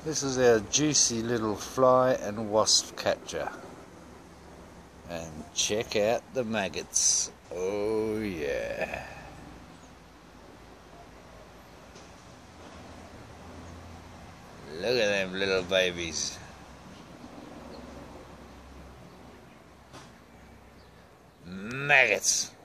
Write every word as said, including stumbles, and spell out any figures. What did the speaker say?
This is our juicy little fly and wasp catcher. And check out the maggots. Oh yeah. Look at them little babies. Maggots.